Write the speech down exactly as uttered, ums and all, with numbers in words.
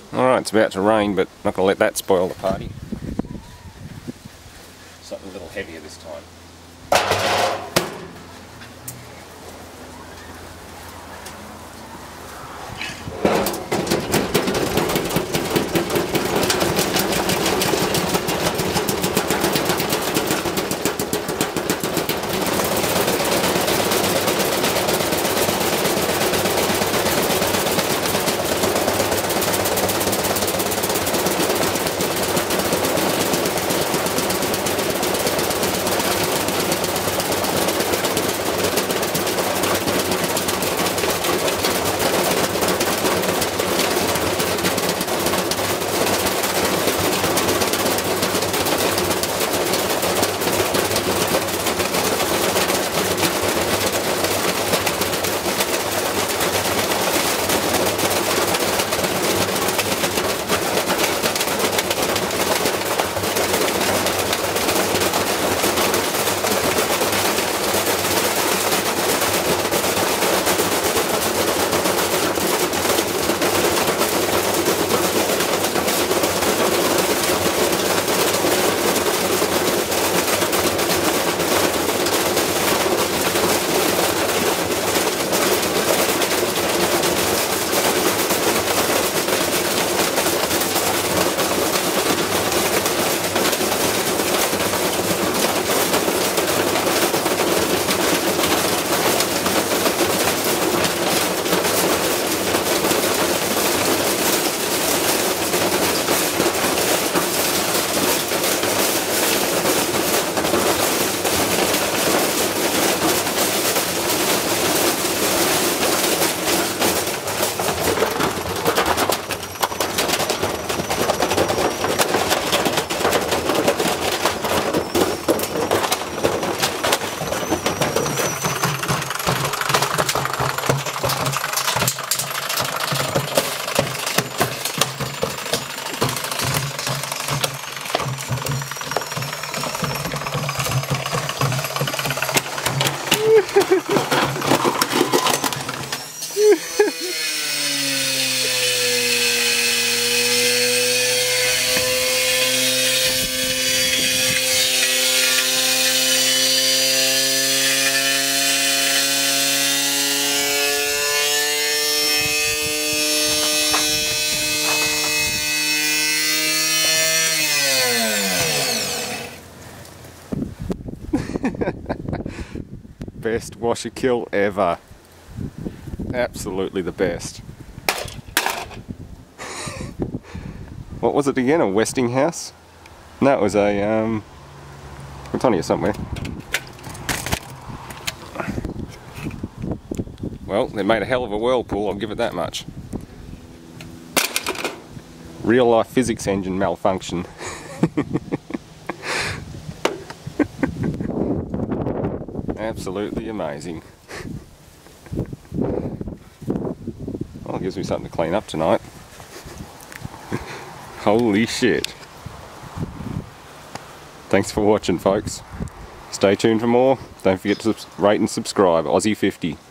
Alright, it's about to rain, but not going to let that spoil the party. Something a little heavier this time. Best washer kill ever. Absolutely the best. What was it again? A Westinghouse? No, it was a um it's on here somewhere. Well, they made a hell of a whirlpool, I'll give it that much. Real life physics engine malfunction. Absolutely amazing. Well, it gives me something to clean up tonight. Holy shit. Thanks for watching, folks. Stay tuned for more. Don't forget to rate and subscribe. Aussie fifty.